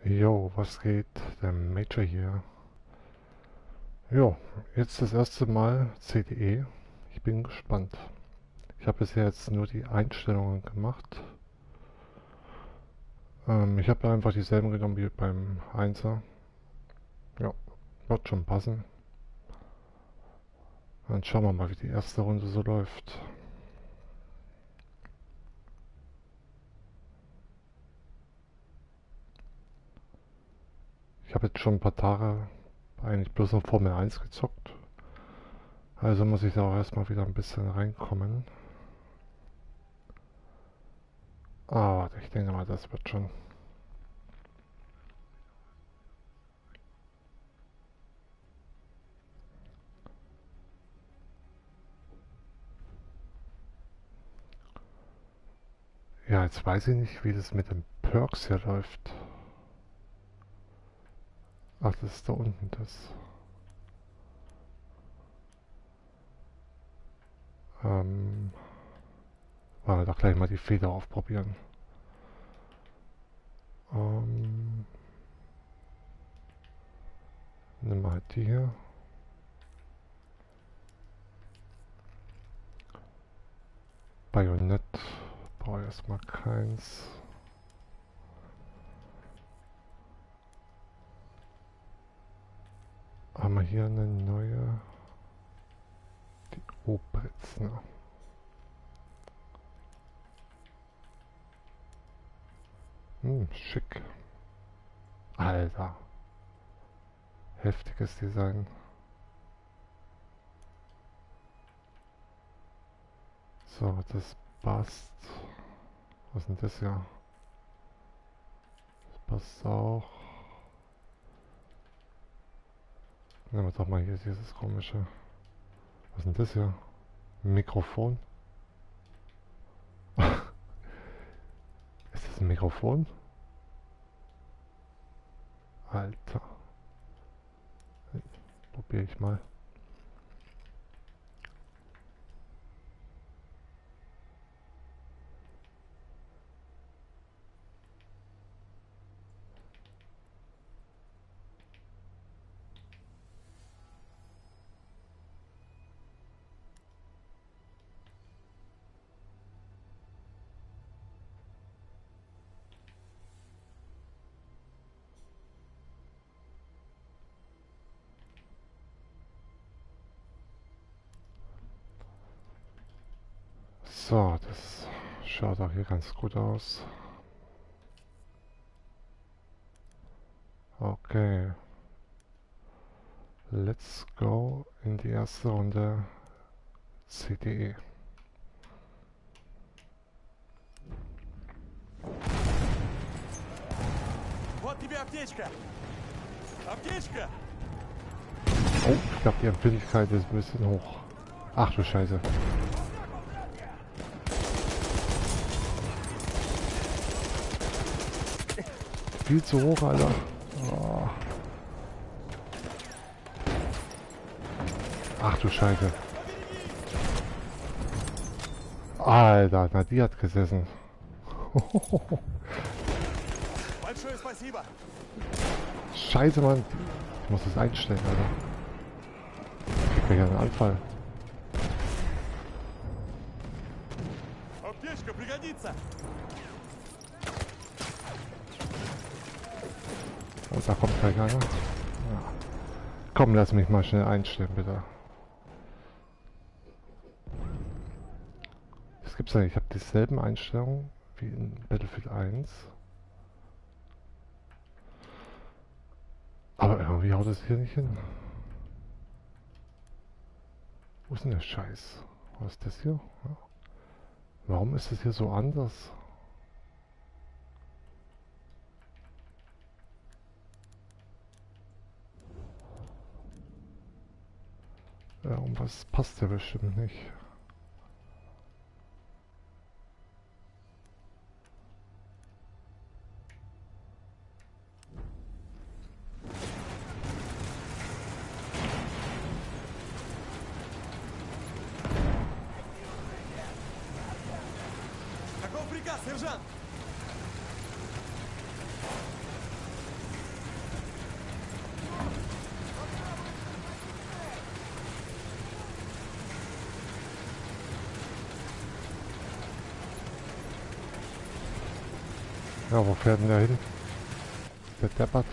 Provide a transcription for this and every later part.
Jo, was geht? Der Major hier. Jo, jetzt das erste Mal CDE. Ich bin gespannt. Ich habe bisher jetzt nur die Einstellungen gemacht. Ich habe einfach dieselben genommen wie beim 1er. Ja, wird schon passen. Dann schauen wir mal, wie die erste Runde so läuft. Ich habe jetzt schon ein paar Tage eigentlich bloß noch Formel 1 gezockt. Also muss ich da auch erstmal wieder ein bisschen reinkommen. Aber ich denke mal, das wird schon. Ja, jetzt weiß ich nicht, wie das mit den Perks hier läuft. Ach, das ist da unten das. Wollen wir doch gleich mal die Feder aufprobieren. Nimm mal halt die hier. Bajonett. Brauche ich erstmal keins. Haben wir hier eine neue. Die Obritzner. Schick. Alter. Heftiges Design. So, das passt. Was ist denn das hier? Das passt auch. Nehmen wir doch mal hier dieses komische. Was ist denn das hier? Mikrofon? Ist das ein Mikrofon? Alter. Probiere ich mal. So, das schaut auch hier ganz gut aus. Okay. Let's go in die erste Runde CDE. Вот тебе аптечка! Аптечка! Oh, ich glaube die Empfindlichkeit ist ein bisschen hoch. Ach du Scheiße. Viel zu hoch, Alter. Oh. Ach du Scheiße. Alter, na die hat gesessen. Большое спасибо! Scheiße, Mann. Ich muss das einstellen, Alter. Ich krieg ja einen Anfall. Аптечка пригодится! Oh, da kommt gleich einer. Ja. Komm, lass mich mal schnell einstellen, bitte. Das gibt's ja nicht. Ich habe dieselben Einstellungen wie in Battlefield 1. Aber irgendwie haut es hier nicht hin. Wo ist denn der Scheiß? Was ist das hier? Ja. Warum ist es hier so anders? Ja, und was passt ja bestimmt nicht. Каков приказ, сержант? Ja, wo fährt denn der hin? Der deppert.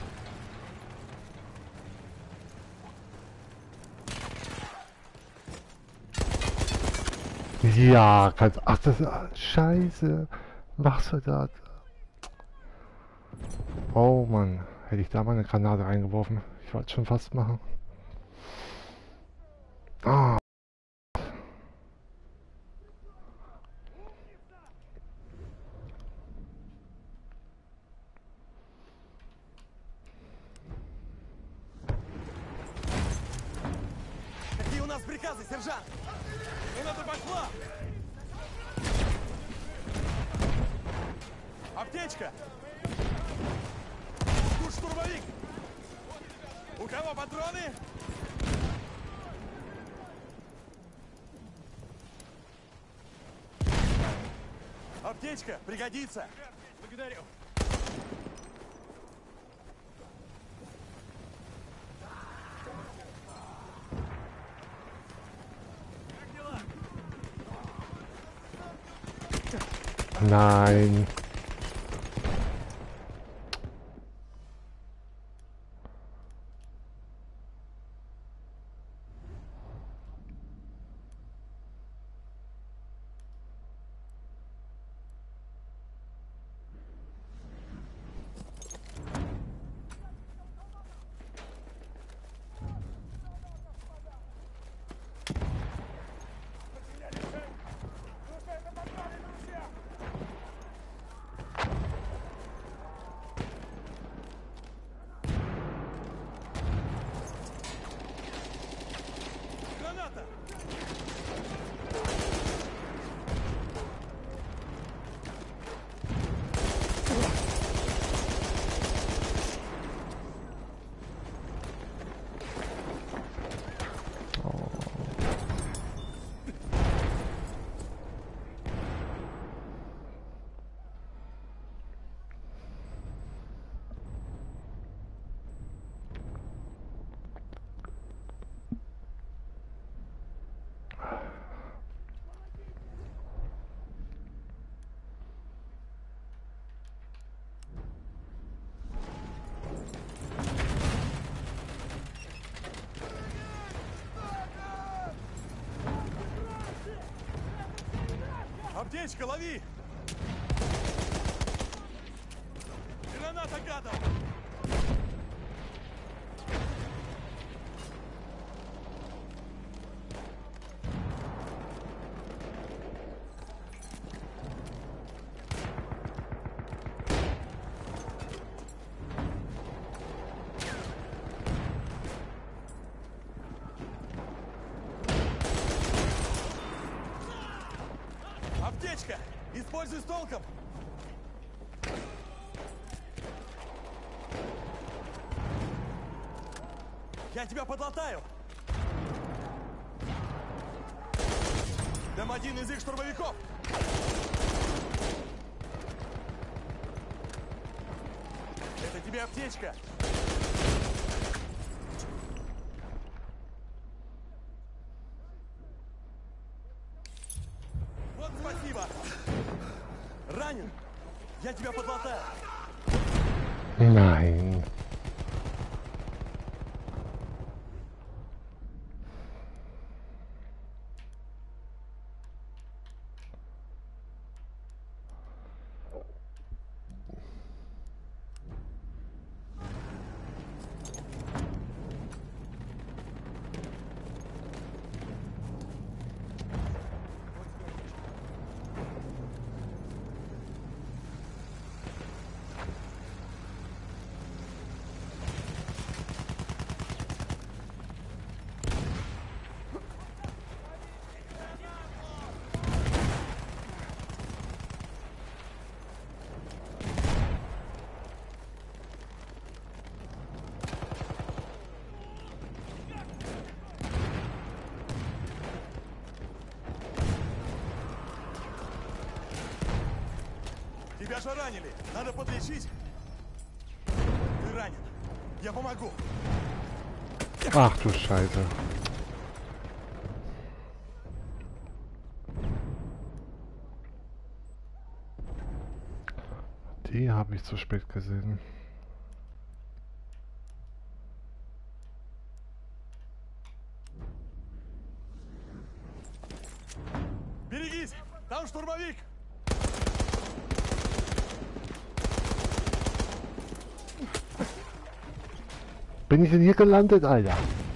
Ja, kannst. Ach, das ist. Scheiße. Machst du das? Oh Mann. Hätte ich da mal eine Granate reingeworfen. Ich wollte es schon fast machen. Ah. Какие у нас приказы, сержант? Граната пошла! Аптечка! Тут штурмовик! У кого патроны? Аптечка, пригодится! Благодарю! Nein. Граната! Аптечка, лови! Граната, гадов! Аптечка! Используй с толком! Я тебя подлатаю! Дам один из их штурмовиков! Это тебе аптечка! Вот спасибо! Ранен! Я тебя подлатаю! Nein. Тебя же ранили! Надо подлечить! Ты ранен! Я помогу! Ach du Scheiße. Die habe ich zu spät gesehen. Берегись! Там штурмовик! Bin ich denn hier gelandet, Alter?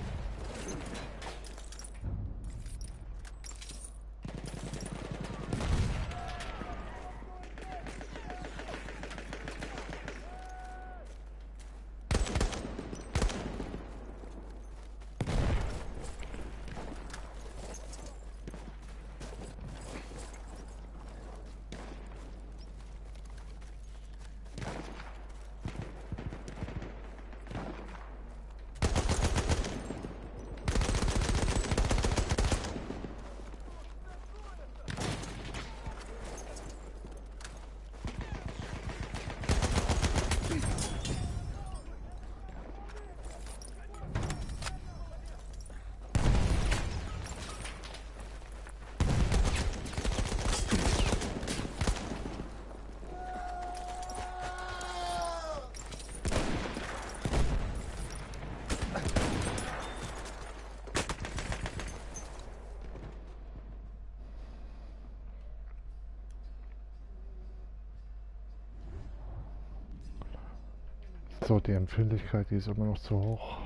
So, die Empfindlichkeit, die ist immer noch zu hoch.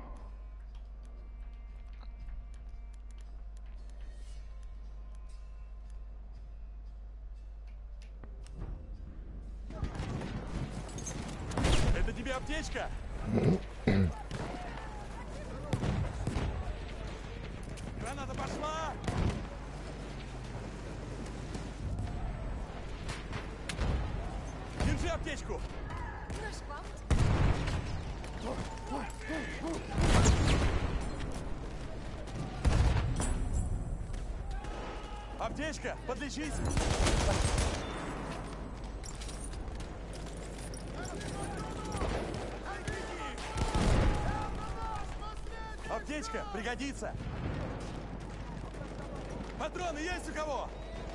Это тебе аптечка! Граната пошла! Держи аптечку! Аптечка, подлечись! Аптечка, пригодится! Патроны есть у кого?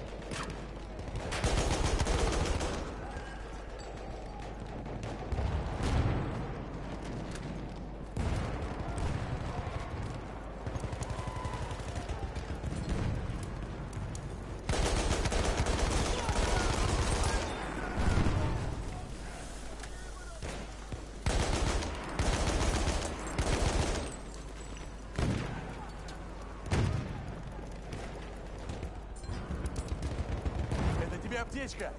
Аптечка!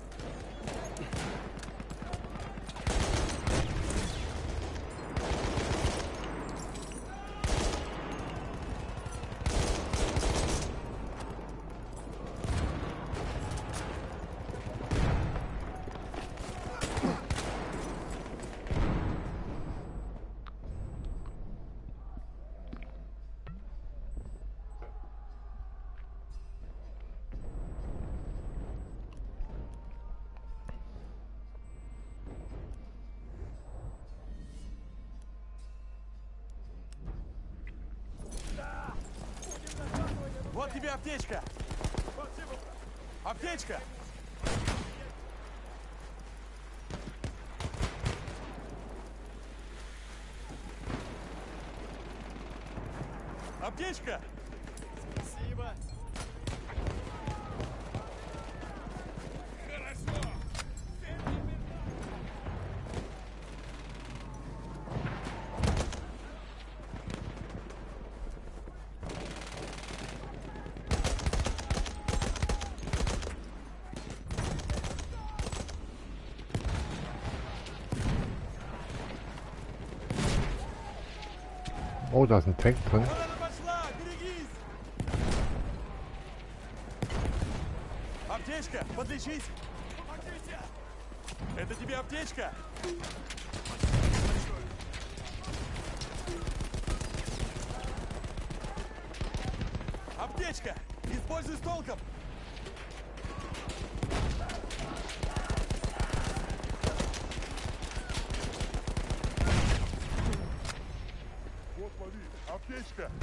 Вот тебе аптечка! Аптечка! Аптечка! Спасибо! Хорошо! Oh, da ist ein Tank drin. Аптечка, подлечись! Это тебе аптечка! Аптечка! Используй с толком! Вот, лови! Аптечка!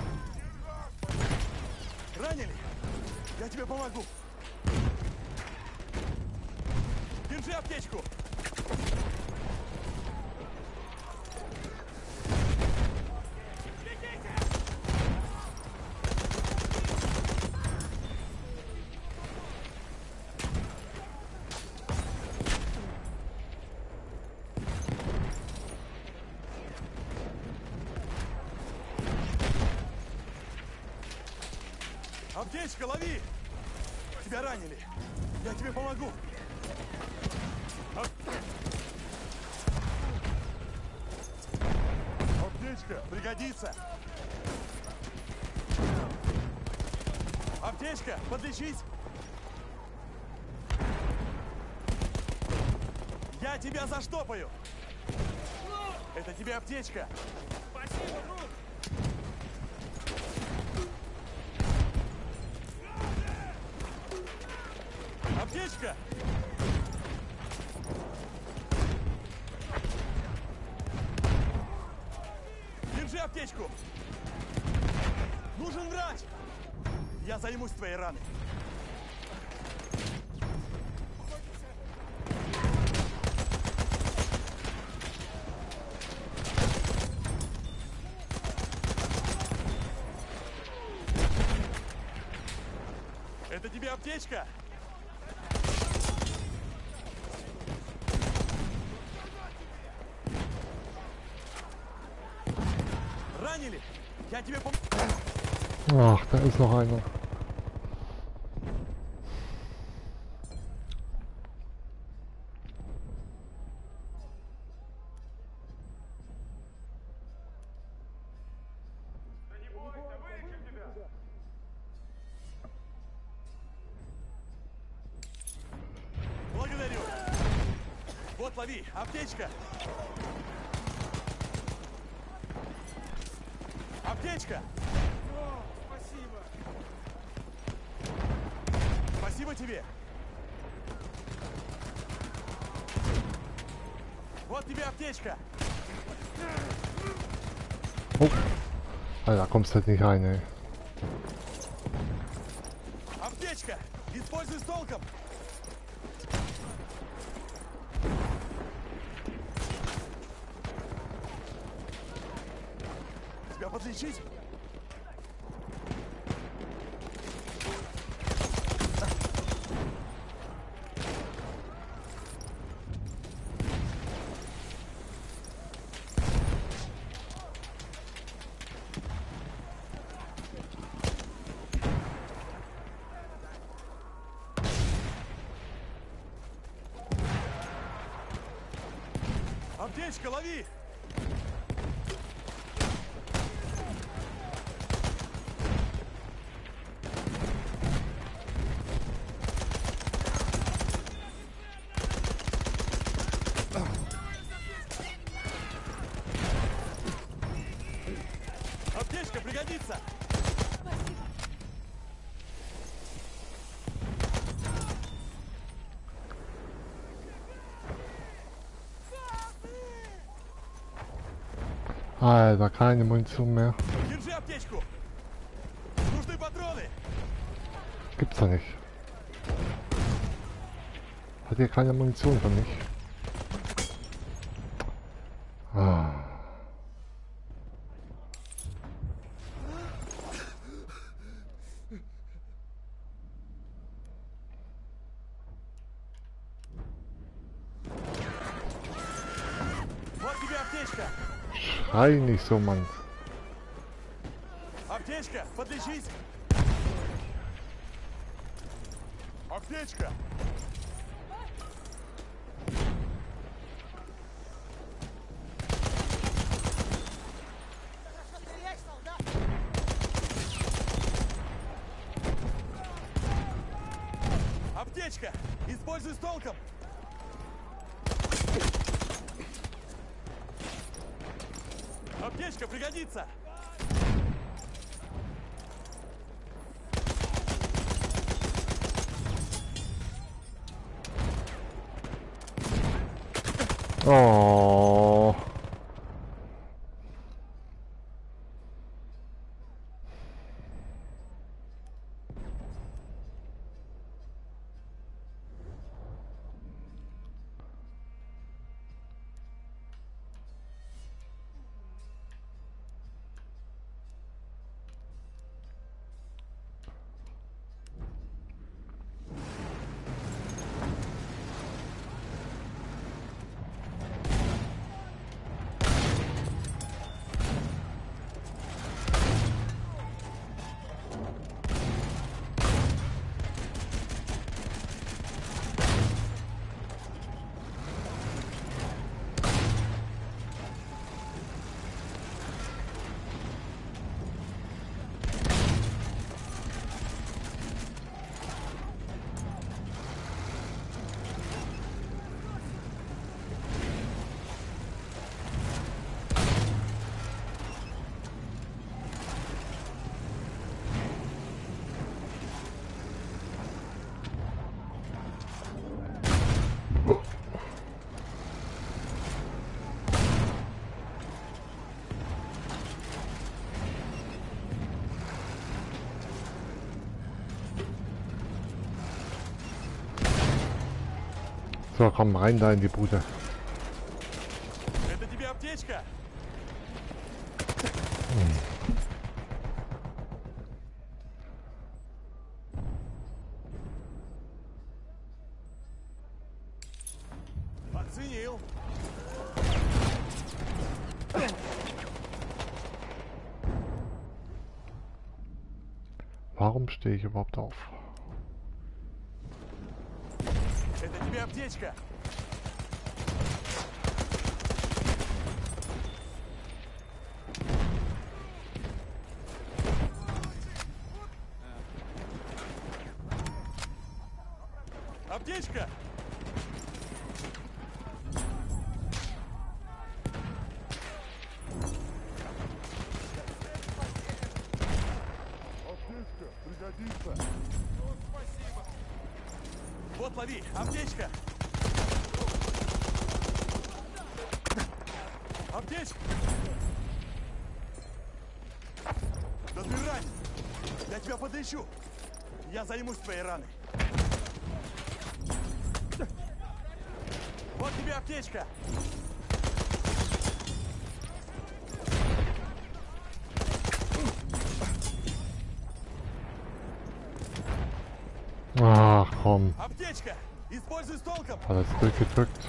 Ранили? Я тебе помогу! Держи аптечку! Аптечка, лови! Тебя ранили. Я тебе помогу. Аптечка, пригодится. Аптечка, подлечись. Я тебя заштопаю. Это тебе аптечка. Спасибо, друг! Аптечка! Держи аптечку! Нужен врач! Я займусь твоей раной. Это тебе аптечка? Ранили? Я тебе Ach, da ist noch einer. Благодарю. Вот, лови, аптечка. Аптечка. О, спасибо! Спасибо тебе. Вот тебе аптечка. Oh. Alter, kommst halt nicht rein, ey. Аптечка. Используй с толком. Тебя подлечить? Аптечка, лови! Аптечка пригодится! Alter, keine Munition mehr. Держи аптечку! Нужны патроны! Gibt's ja nicht. Hat hier keine Munition für mich? Ah. Вот тебе аптечка! Schrei nicht so, Mann. Аптечка, подлечись! Аптечка! Аптечка! Используй с толком! Аптечка пригодится! Oh. So, komm rein da in die Bude. Это тебе аптечка? Оценил. Warum stehe ich überhaupt auf? Это тебе аптечка. Аптечка. Пригодится. Ну, спасибо. Вот лови, аптечка. Аптечка. Да ты ранен. Я тебя подлечу. Я займусь твоей раной. Вот тебе аптечка. Ach komm, Аптечка. Используй с толком. alles durchgedrückt.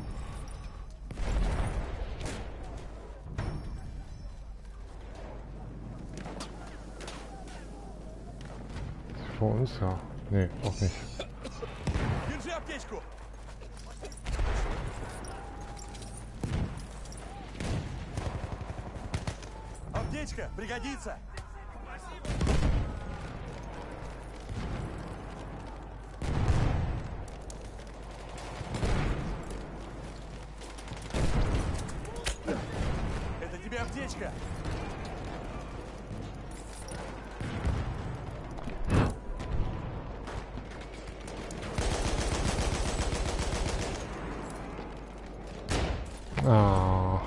Vor uns, ja. Nee, auch nicht. Держи аптечку. Аптечка пригодится. Это тебе аптечка. Ah.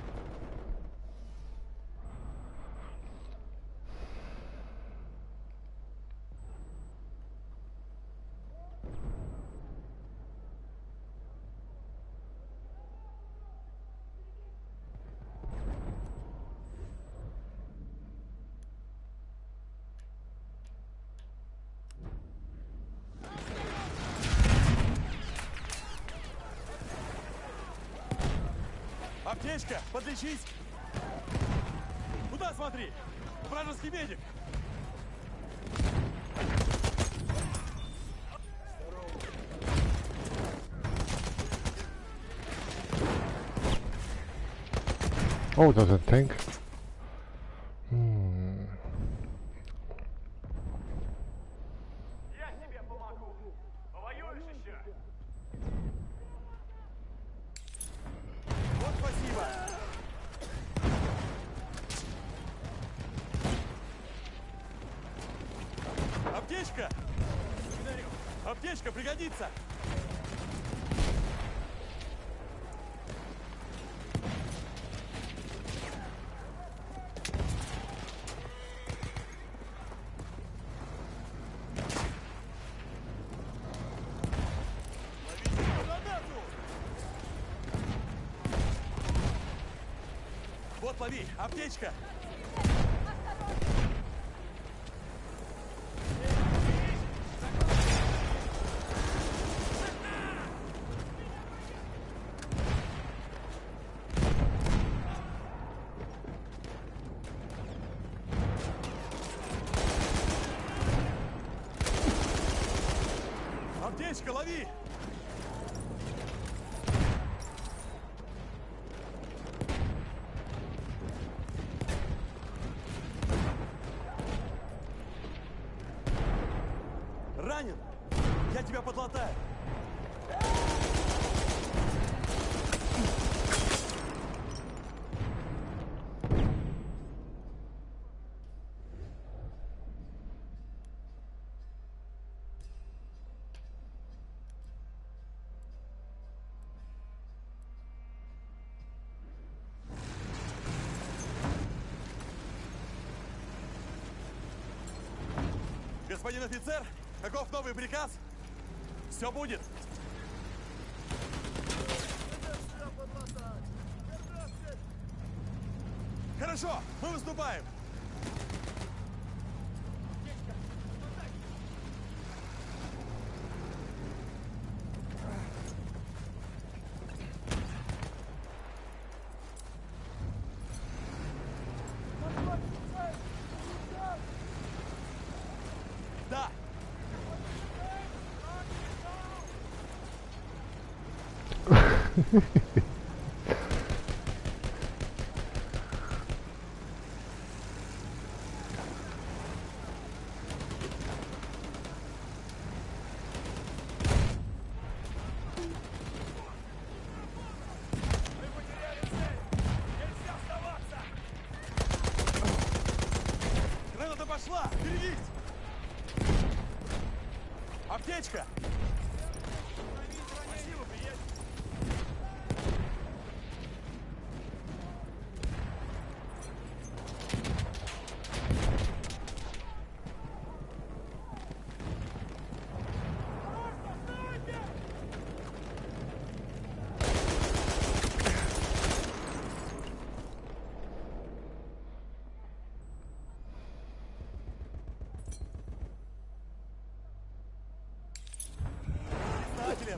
Аптечка, подлечись. Куда смотри? Вражеский медик. Oh, das ist ein Tank. Я тебе помогу. Повоюешь еще? Вот спасибо. Аптечка. Аптечка пригодится. Ловите гранату. Вот лови, аптечка. Аптечка, лови! Ранен! Я тебя подлатаю! Господин офицер, каков новый приказ? Все будет. Хорошо, мы выступаем. Да. Граната пошла! Берегись! Аптечка! Спасибо, приятель! Писателем!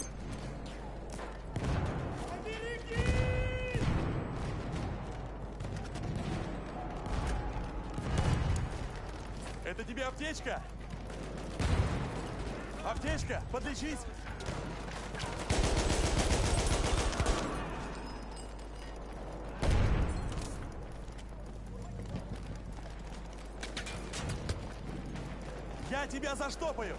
Это тебе аптечка? Аптечка, подлечись! Я тебя заштопаю!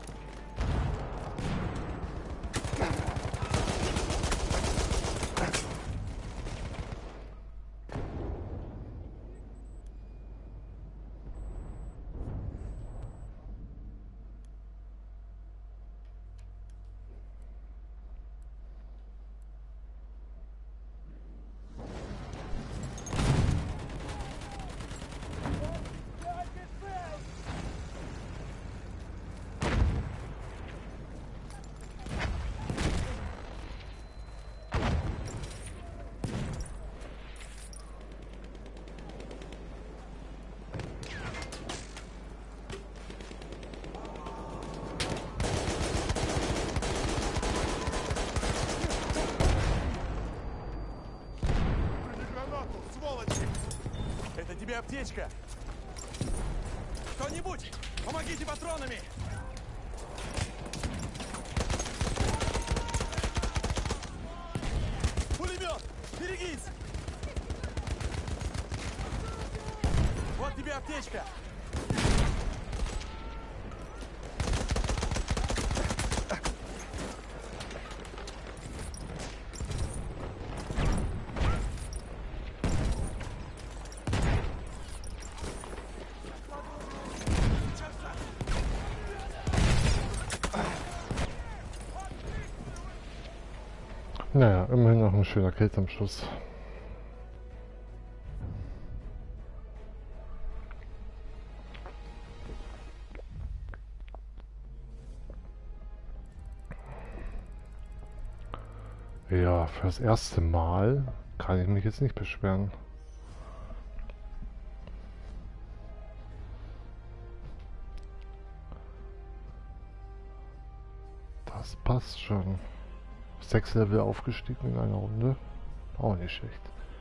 Гранату, сволочи! Это тебе аптечка! Кто-нибудь, помогите патронами! Пулемет! Берегись! Вот тебе аптечка! Naja, immerhin noch ein schöner Kill am Schluss. Ja, fürs erste Mal kann ich mich jetzt nicht beschweren. Das passt schon. 6 Level aufgestiegen in einer Runde. Auch nicht schlecht.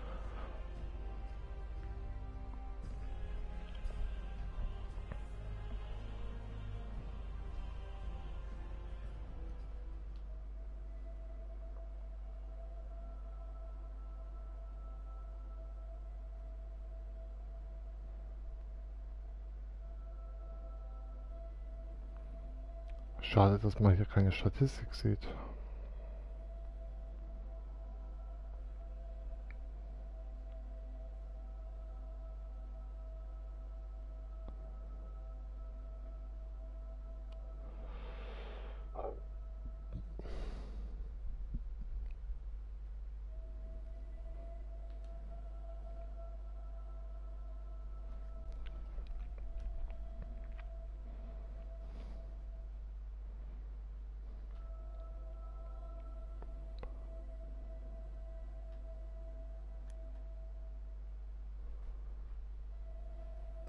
Schade, dass man hier keine Statistik sieht.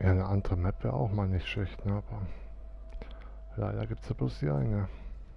Ja, eine andere Map wäre auch mal nicht schlecht, ne? Aber leider gibt es ja bloß die eine.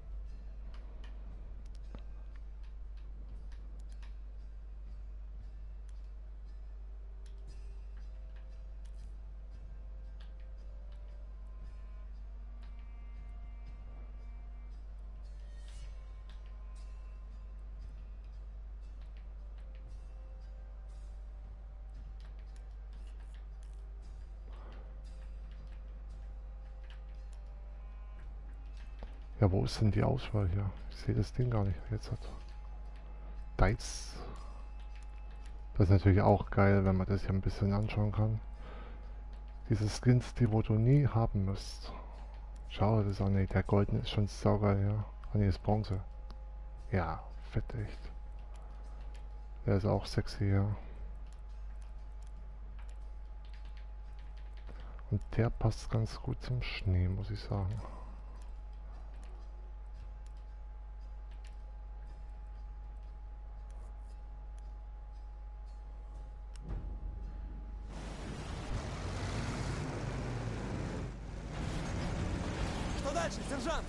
Ja, wo ist denn die Auswahl hier? Ich sehe das Ding gar nicht jetzt. Dice. Das ist natürlich auch geil, wenn man das hier ein bisschen anschauen kann. Diese Skins, die wo du nie haben müsst. Schau, das ist auch nicht. Der goldene ist schon saugeil, ja. Ah ne, ist Bronze. Ja, fett echt. Der ist auch sexy, ja. Und der passt ganz gut zum Schnee, muss ich sagen. Что дальше, сержант?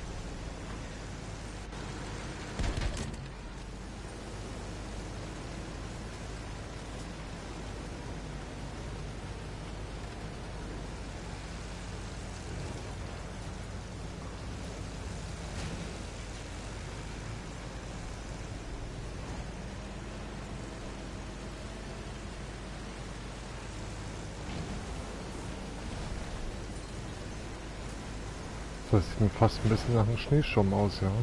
Das sieht mir fast ein bisschen nach einem Schneesturm aus, ja.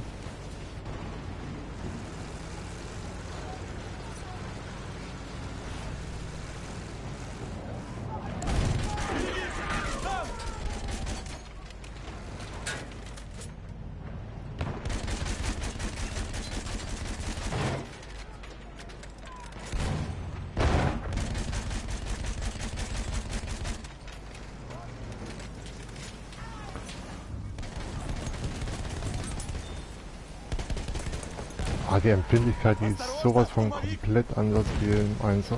Ah, die Empfindlichkeit, die ist sowas von komplett anders wie im Einser.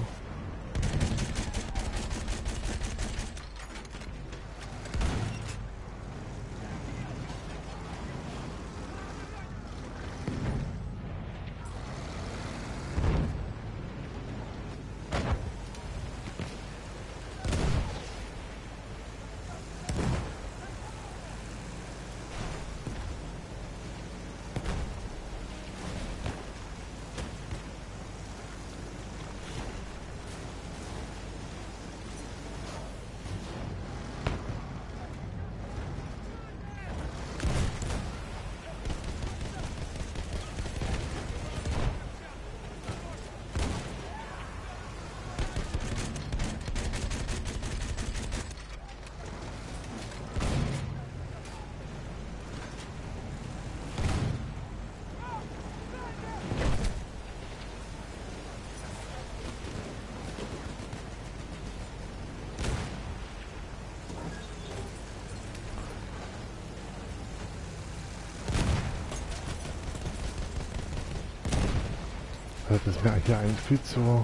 Das ist mir hier eigentlich viel zu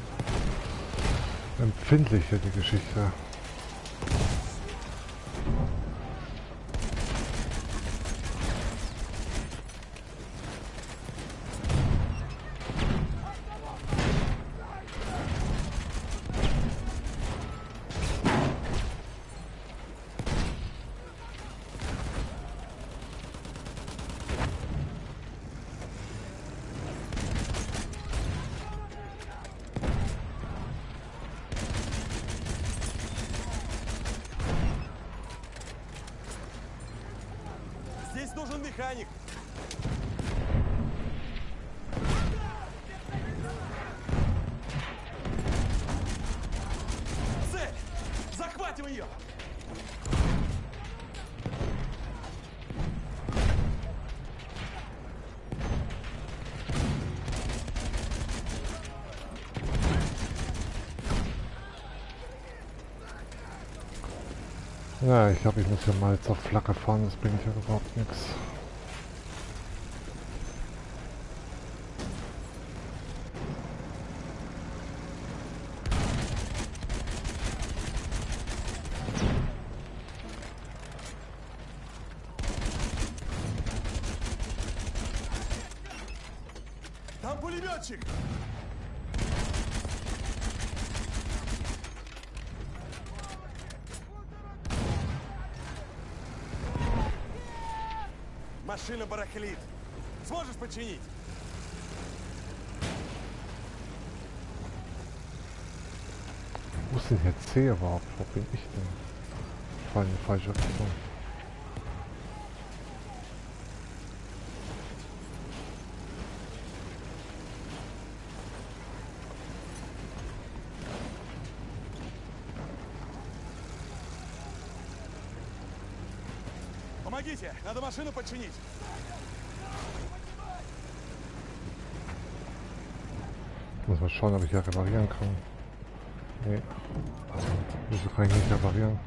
empfindlich hier, die Geschichte. Здесь нужен механик. Цель! Захватим ее! Ja, ich glaube, ich muss ja mal jetzt auf Flagge fahren, das bringt ja überhaupt nichts. Огнеметчик! Машина барахлит. Сможешь починить? Wo ist denn hier C überhaupt? Wo bin ich denn? Ich war in die falsche Richtung. Помогите, надо машину починить. Muss mal schauen, ob ich hier reparieren kann. Nee. Wieso kann ich nicht reparieren?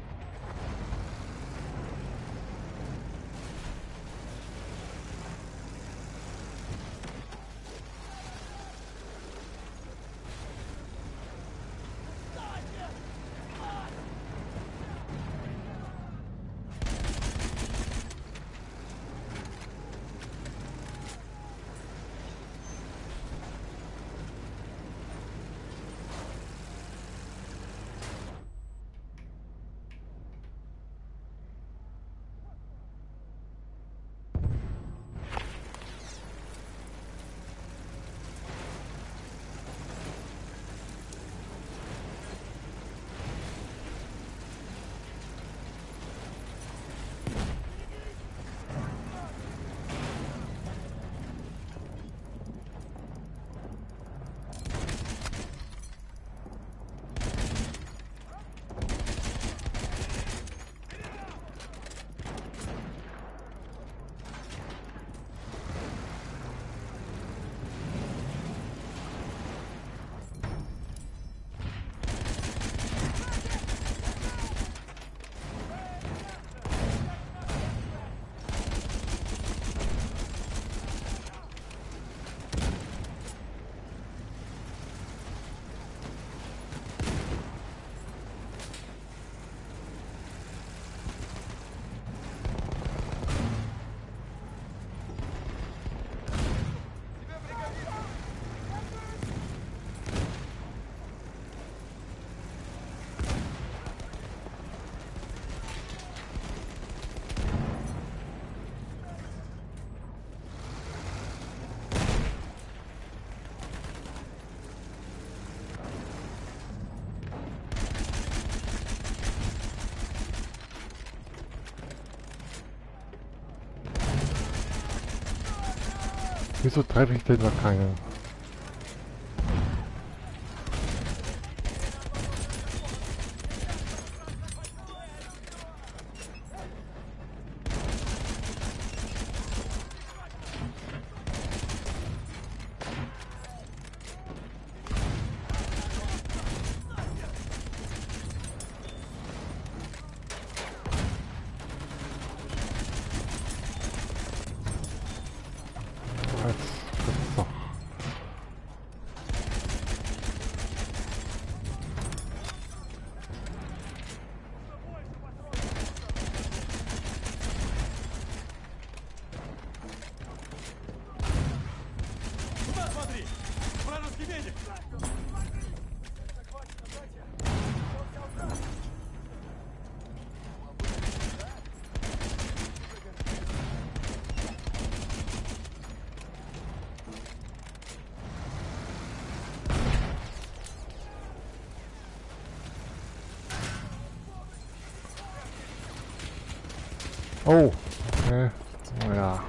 Wieso treffe ich denn da keinen? Туда смотри! Вражеский медик! Oh, okay. Ja.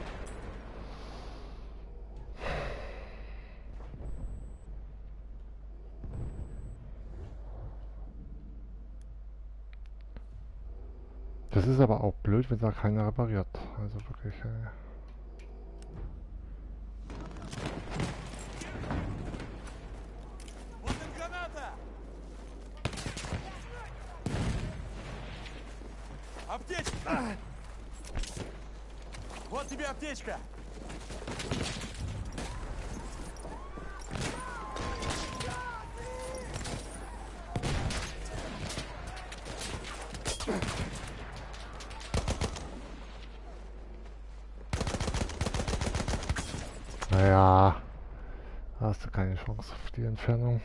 Das ist aber auch blöd, wenn da keiner repariert. Also wirklich. Вот им граната! Аптечка! Вот тебе аптечка! Naja, hast du keine Chance auf die Entfernung.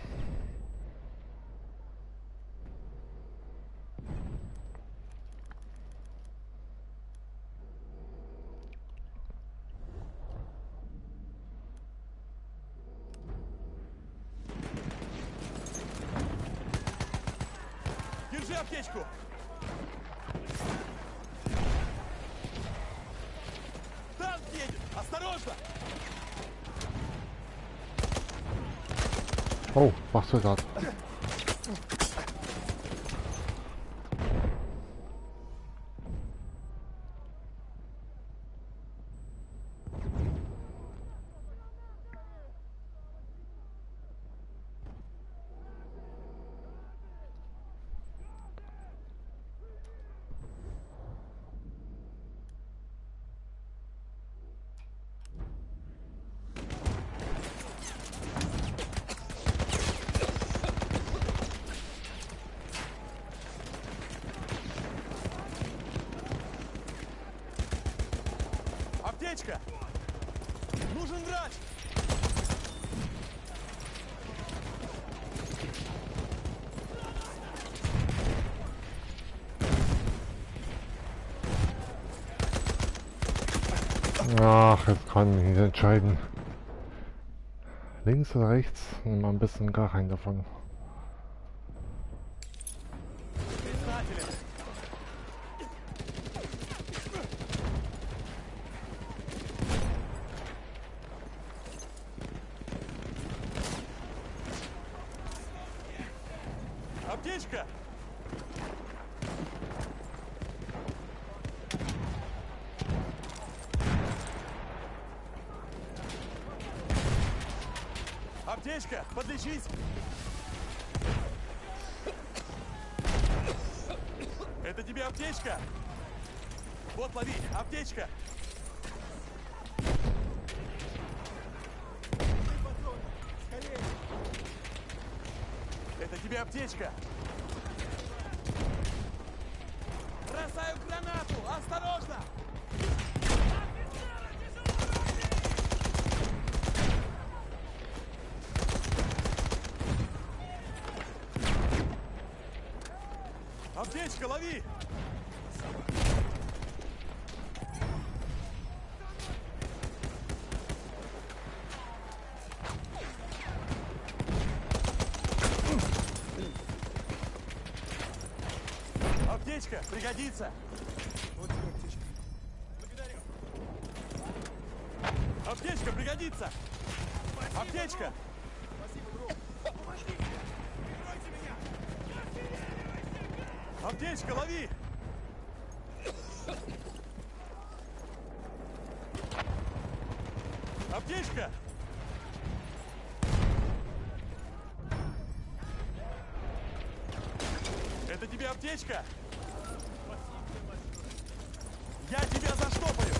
Держи аптечку! Танк едет! Осторожно! Oh, machst du grad. Аптечка! Нужен врач! Ach, jetzt kann ich nicht entscheiden. Links oder rechts? Nimm mal ein bisschen gar keinen davon. Признателен! Аптечка! Аптечка! Подлечись! Это тебе аптечка? Вот, лови! Аптечка! Это тебе аптечка! Бросаю гранату! Осторожно! Аптечка, лови! Аптечка, пригодится! Вот тебе аптечка. Благодарю. Аптечка, пригодится! Аптечка! Спасибо, друг. Помоги! Прикройте меня! Аптечка, лови! Аптечка! Это тебе аптечка? Я тебя заштопаю!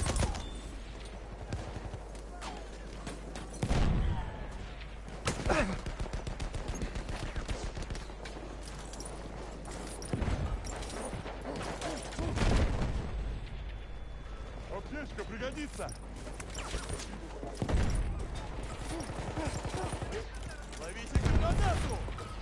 Аптечка пригодится! Ловите гранату!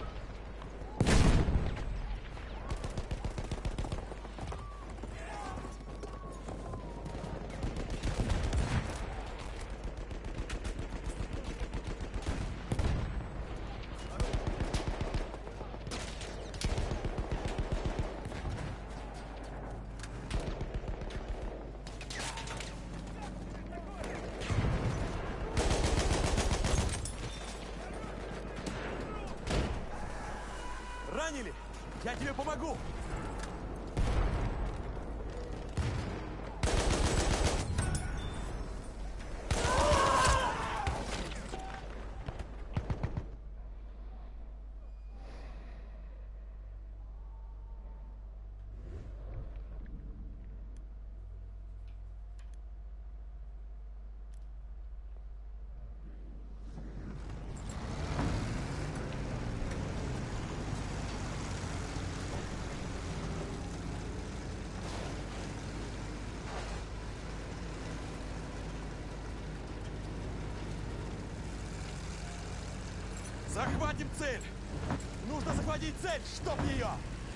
Ранили? Я тебе помогу! Захватим цель! Нужно захватить цель, чтоб ее!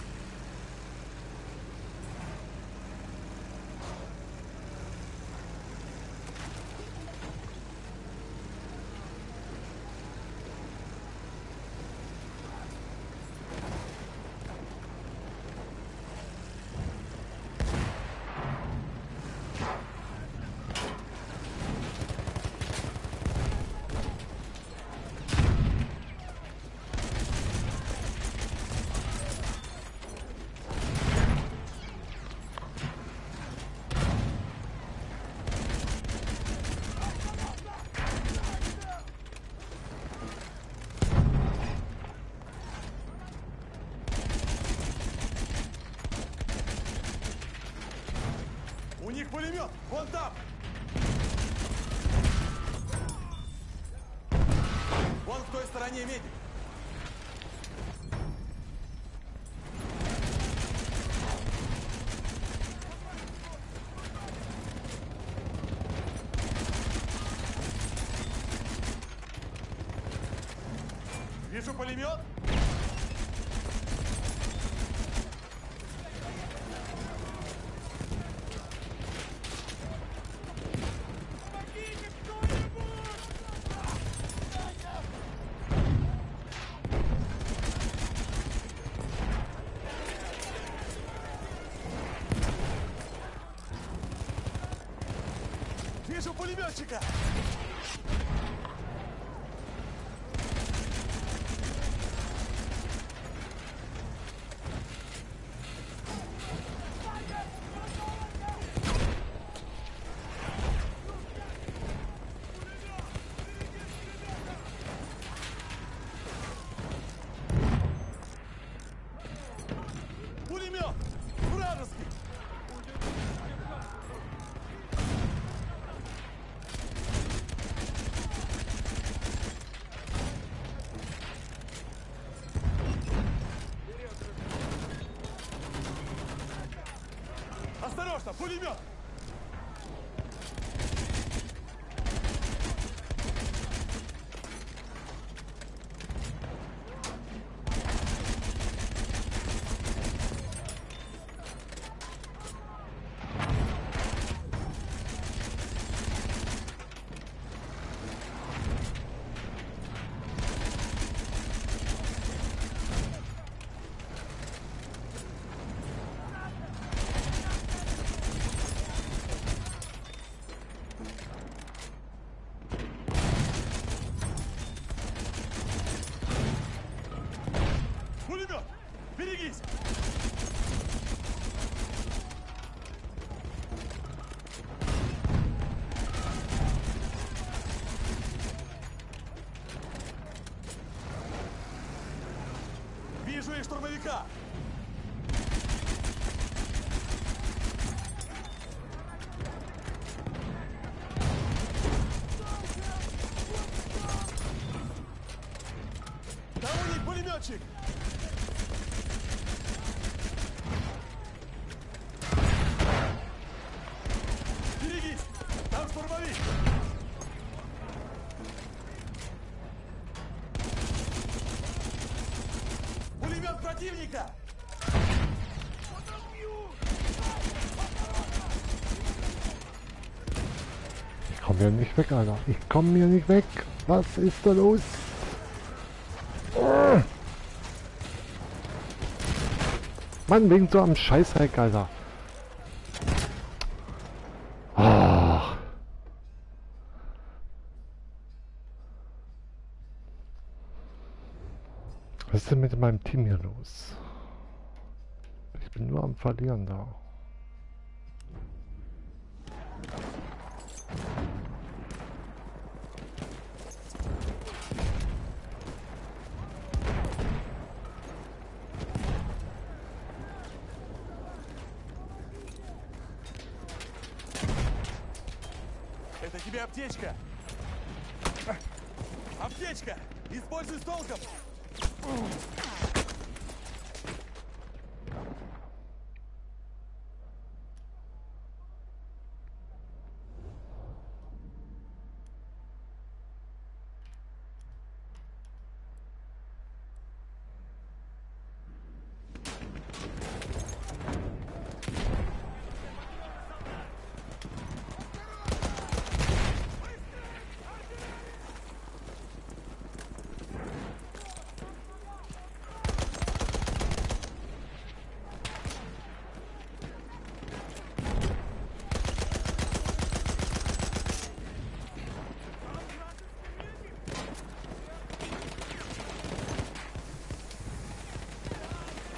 У них пулемет! Вон там! Вон в той стороне медик! Вижу пулемет! Вижу пулеметчика! Пулемет! Вражеский! Осторожно, пулемет! Пулемет! Берегись! Вижу и штурмовика! Да у них пулеметчик! Берегись! Там штурмовик! Пулемет противника! Ich komme hier nicht weg, Alter. Ich komme hier nicht weg. Was ist da los? Oh. Mann, wegen so am Scheißheck, Alter. Ah. Was ist denn mit meinem Team hier los? Ich bin nur am Verlieren da. Это тебе аптечка! Аптечка! Используй с толком!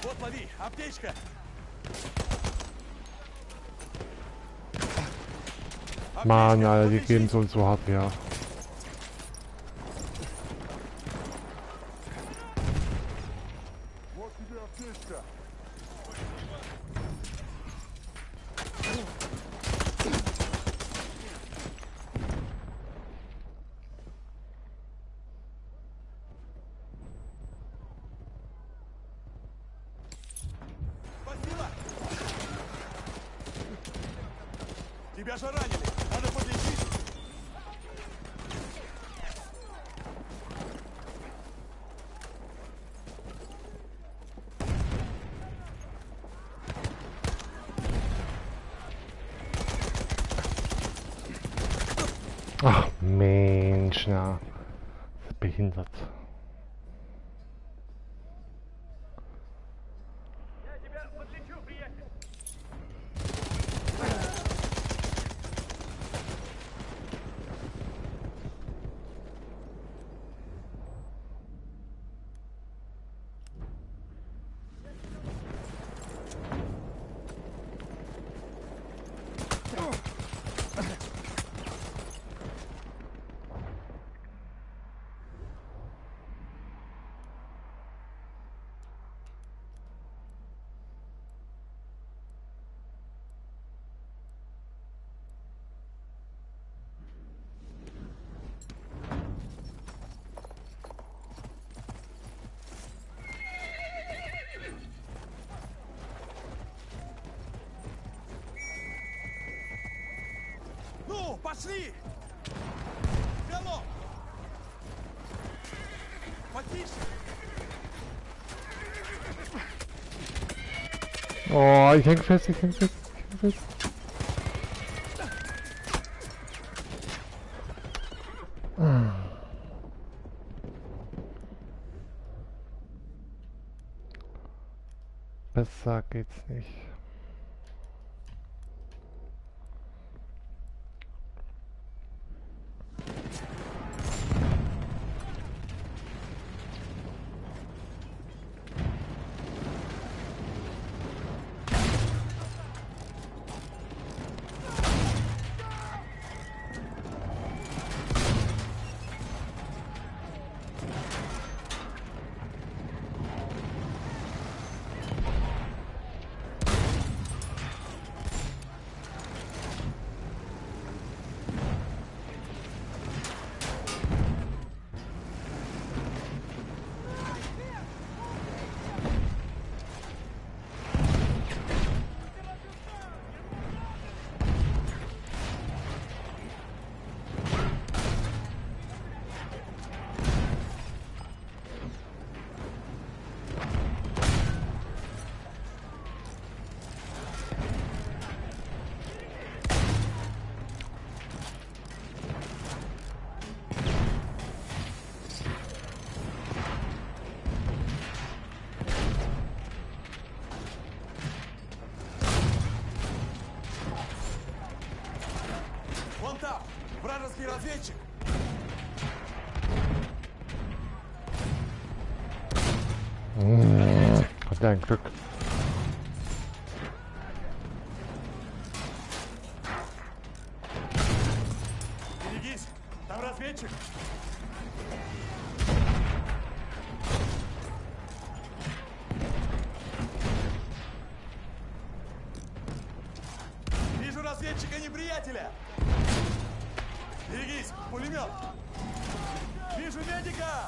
Вот, лови, аптечка. Mann, Alter, die подлечись. geben so und so hart her. Вот тебе аптечка. Спасибо. Тебя же ранили. Надо подлечить. Ach Mensch, na. Behindert. Я тебя подлечу, приятель. Ну, пошли. Галоп. Потише. Oh, ich häng fest, ich häng fest, ich häng fest. Besser geht's nicht. Вон там. Вражеский разведчик. Hat er ein Glück. Берегись. Там разведчик. Вижу разведчика неприятеля. Берегись, пулемет. Вижу медика.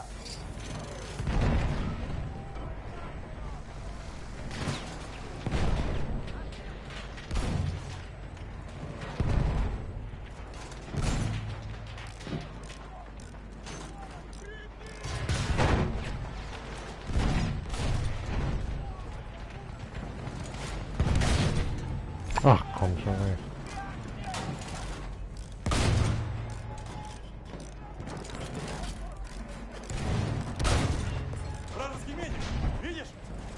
Ach komm schon, ey. Вражеский медик. Видишь?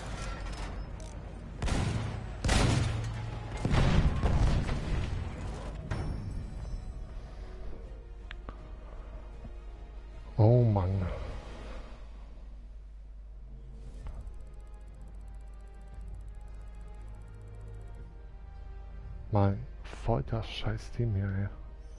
Oh Mann. Mann, voll das scheiß Team hier, ey.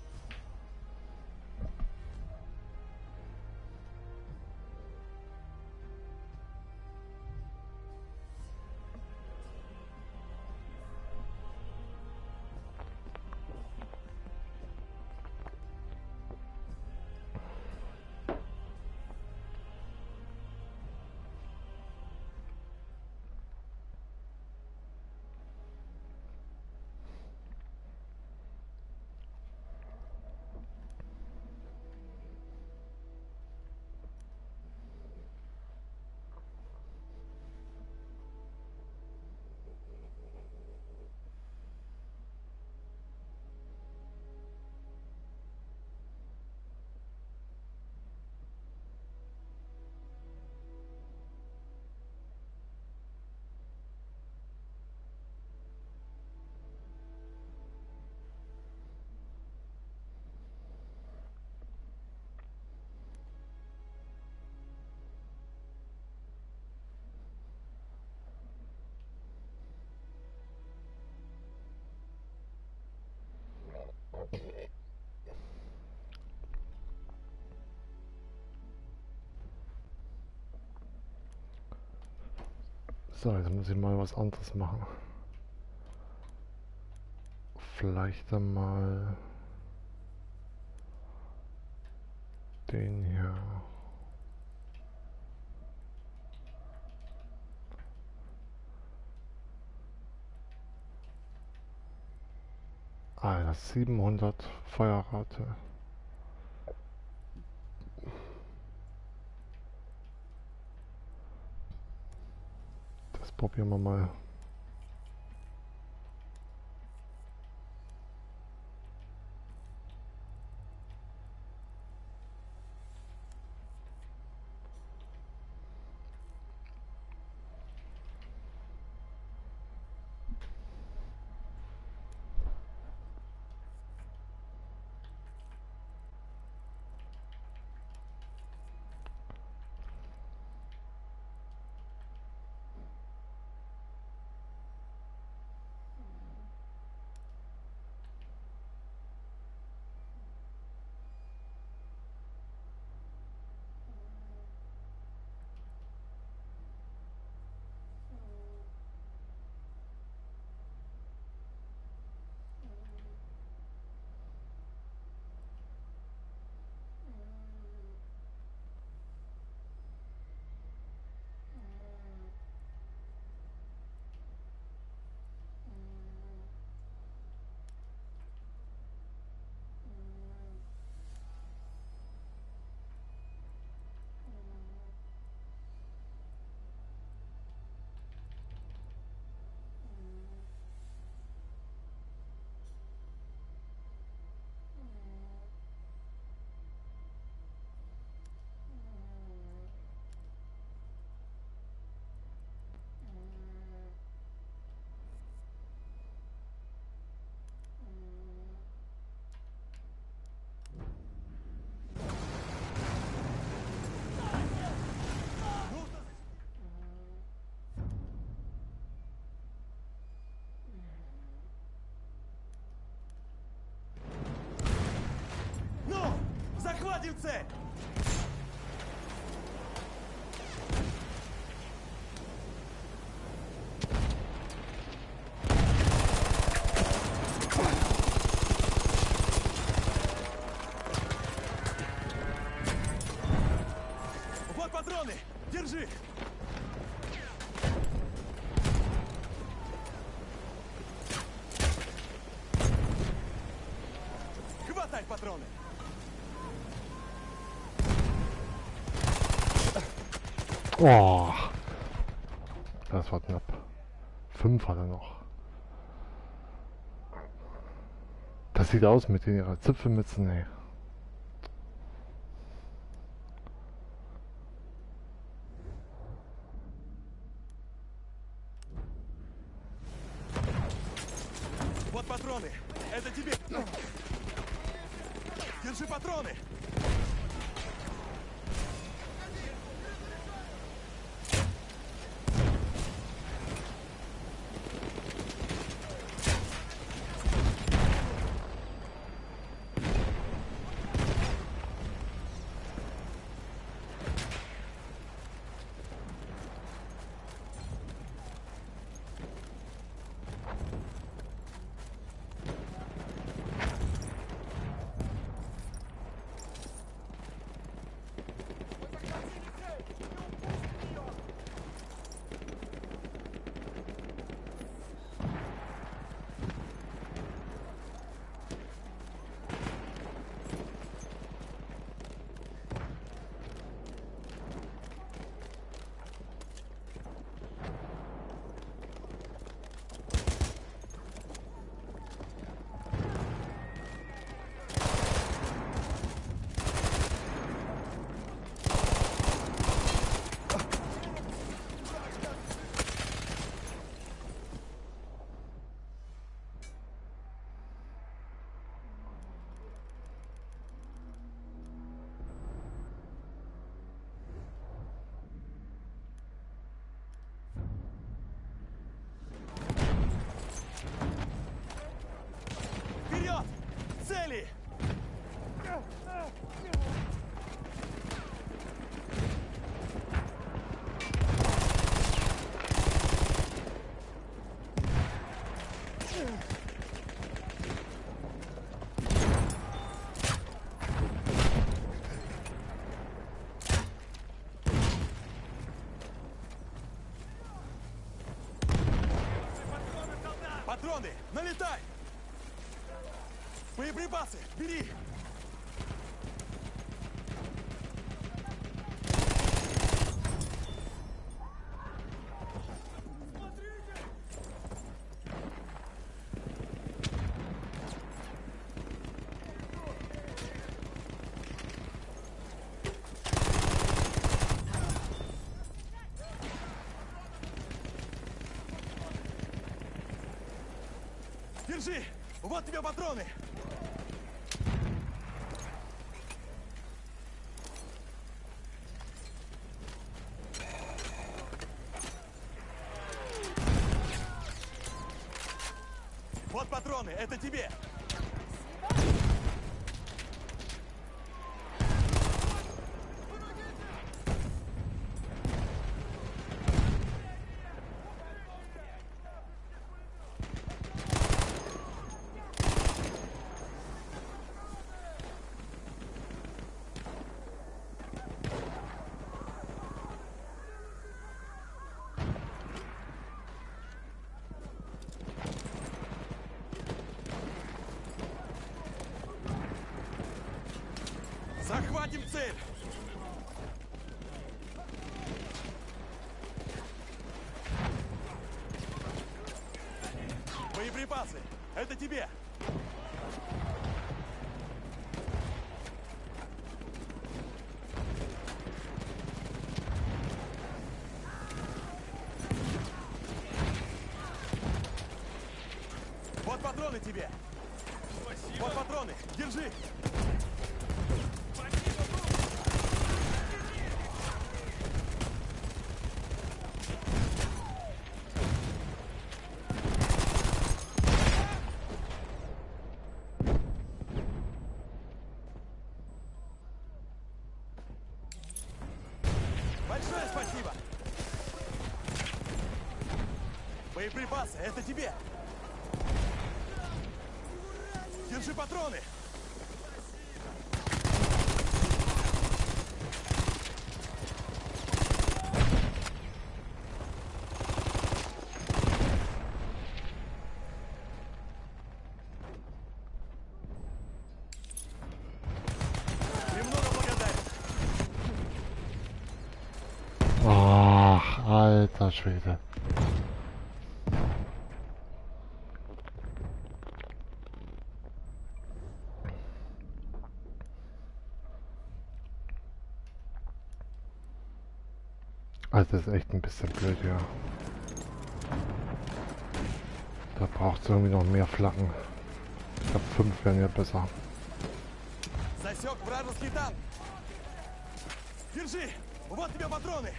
So, jetzt muss ich mal was anderes machen. Vielleicht dann mal den hier. Ah, das 700 Feuerrate. Das probieren wir mal. Ну, захватим цель! Вот патроны! Держи! Хватай патроны! Oh, das war knapp. 5 hat er noch. Das sieht aus mit ihrer Zipfelmütze, nee. Вот патроны! Это тебе! Держи патроны! патроны! Налетай! Боеприпасы! Бери! Держи! Вот тебе патроны! Вот патроны, это тебе! Захватим цель! Боеприпасы! Это тебе! Вот патроны тебе! Спасибо. Вот патроны! Держи! Большое спасибо! Боеприпасы, это тебе! Держи патроны! Премного благодарен! Ach, alter Schwede. Also das ist echt ein bisschen blöd, ja. Da braucht es irgendwie noch mehr Flaggen. Ich glaube 5 wären ja besser. Засек вражеский танк! Держи! Вот тебе патроны!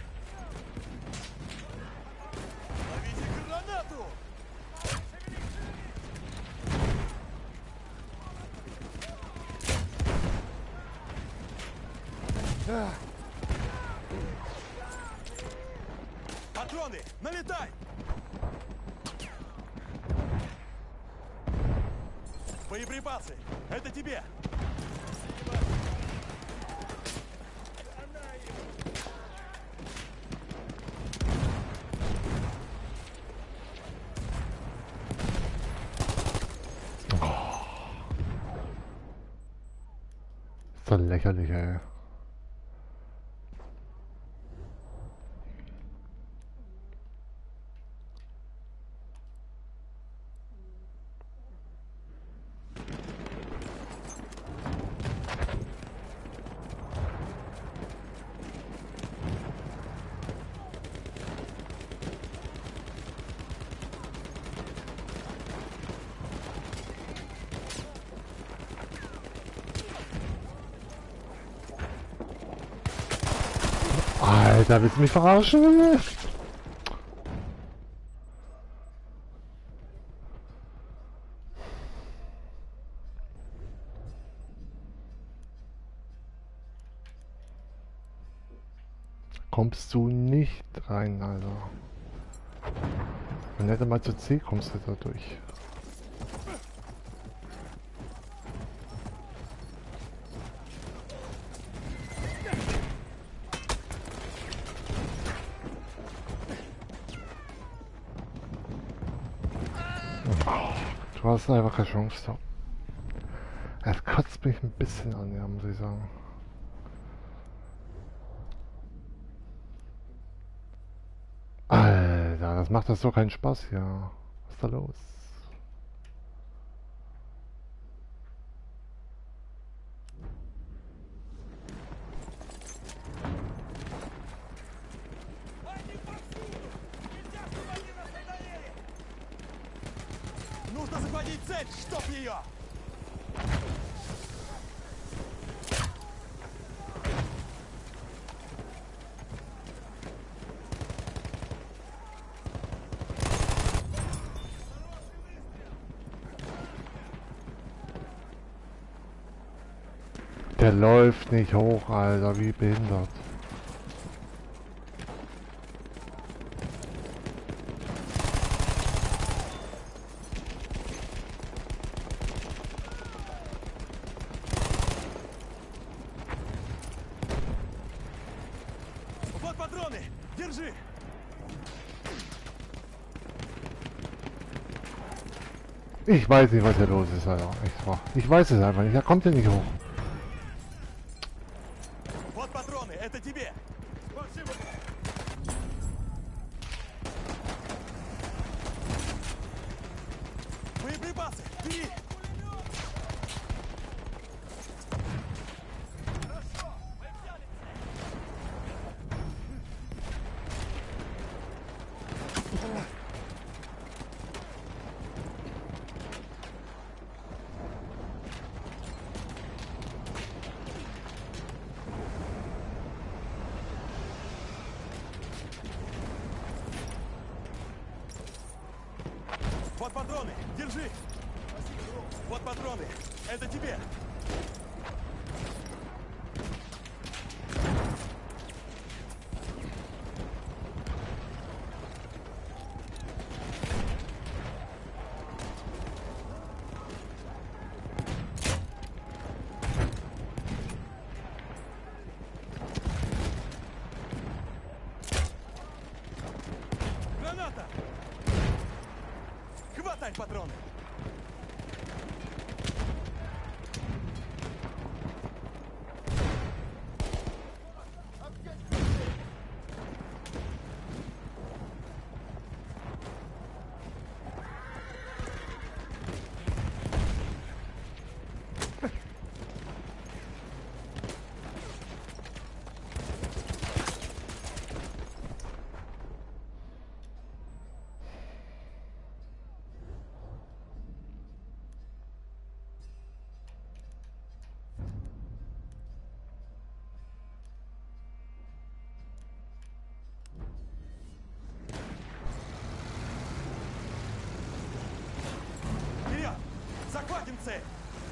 Ловите гранату! Патроны! Налетай! Боеприпасы! Это тебе! So lächerlich, ey. Alter, willst du mich verarschen? Kommst du nicht rein, Alter. Wenn nicht einmal zu C kommst du da durch. Oh. Du hast einfach keine Chance da. Es kotzt mich ein bisschen an, ja, muss ich sagen. Alter, das macht das so keinen Spaß hier. Was ist da los? Нужно захватить цель, чтоб ее! Der läuft nicht hoch, Alter, wie behindert. Вот патроны! Держи! Ich weiß nicht, was hier los ist, Alter. Echt wahr. Ich weiß es einfach nicht. Er kommt ja nicht hoch. Вот патроны, это тебе! Спасибо! Боеприпасы! Бери! Вот патроны! Держи! Вот патроны! Это тебе! Граната! Хватай патроны! Вперед! Захватим цель!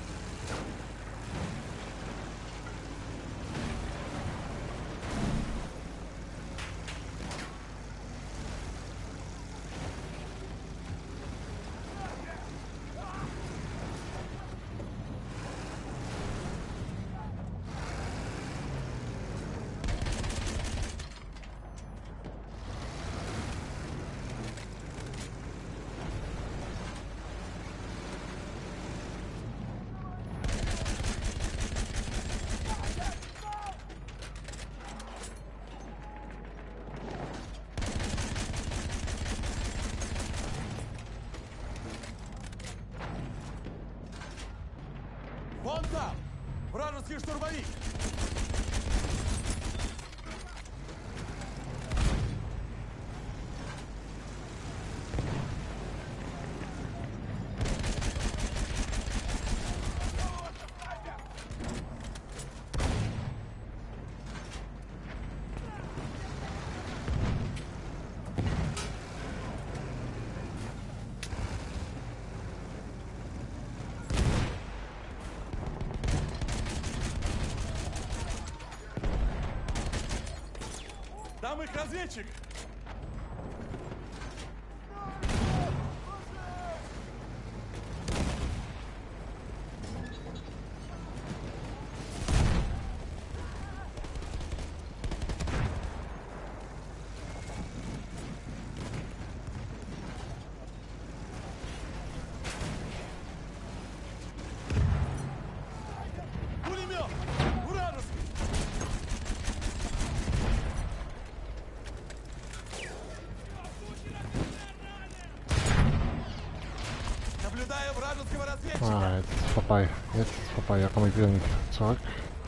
Вон там! Вражеский штурмовик! Там их разведчик! разведчика. Jetzt ist vorbei. Jetzt ist vorbei. Da komme ich wieder nicht zurück.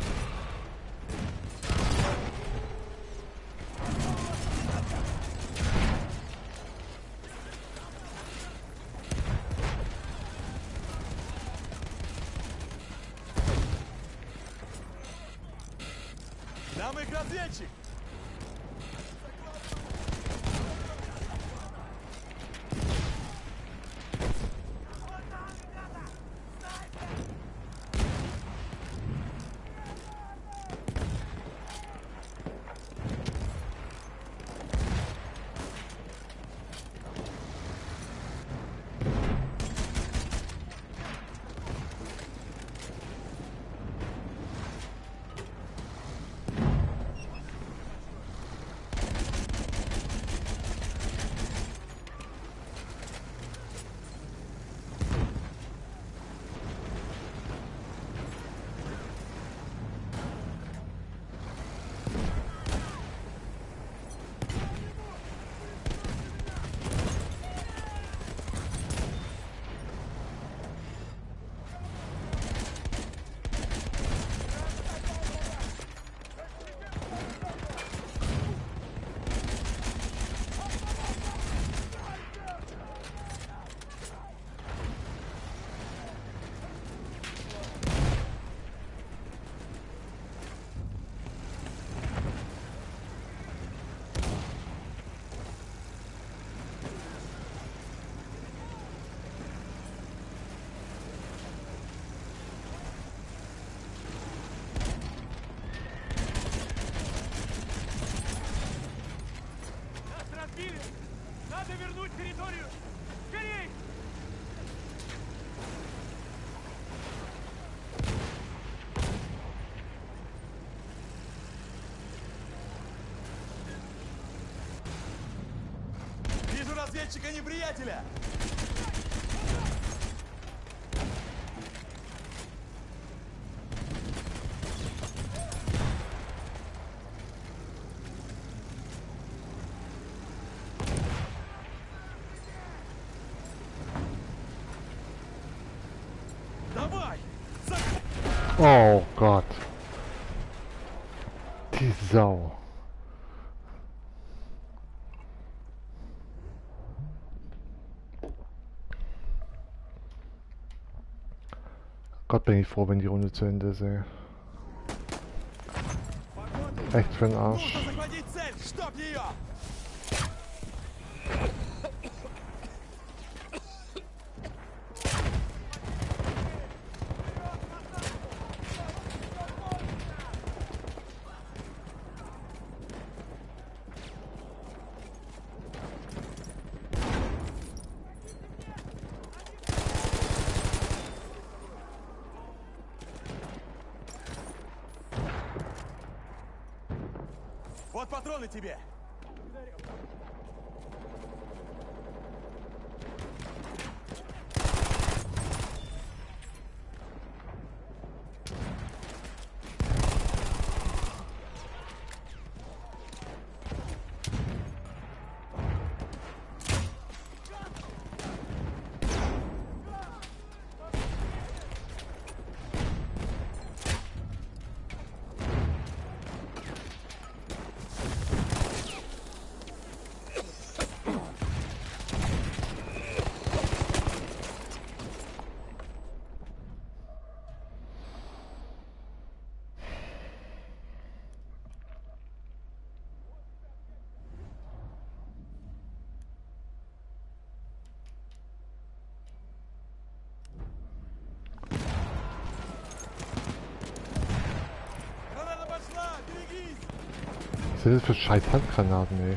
Там их разведчик. Нас разбили! Надо вернуть территорию! Скорей! Вижу разведчика неприятеля. Давай! Oh Gott. Die Sau. Gott, bin ich froh, wenn die Runde zu Ende ist, ey. Echt für den Arsch. Нужно захватить цель, чтоб ее! Вот патроны тебе! Граната пошла! Берегись! Was sind das für scheiß Handgranaten, ey?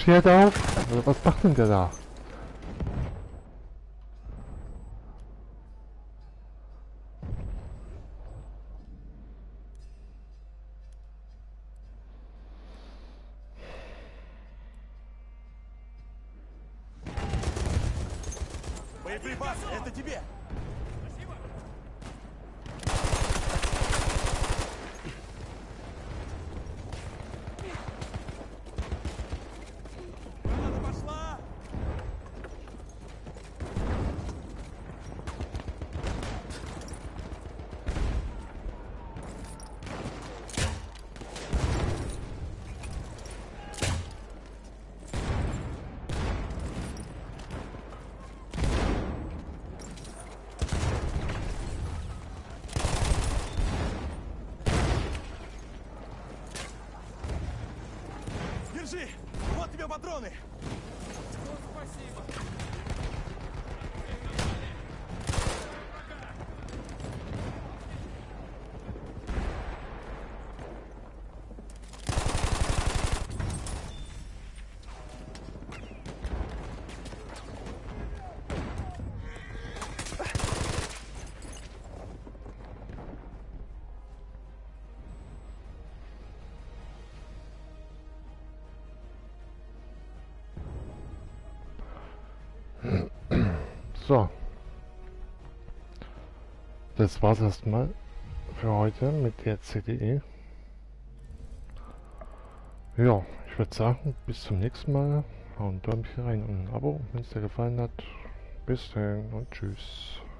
Steht auf! Also, was macht denn der da? Боеприпас, это тебе! Граната пошла! Держи! Вот тебе патроны! So. Das war's erstmal für heute mit der CDE. Ja, ich würde sagen, bis zum nächsten Mal. Hau ein Däumchen rein und ein Abo, wenn es dir gefallen hat. Bis dann und tschüss.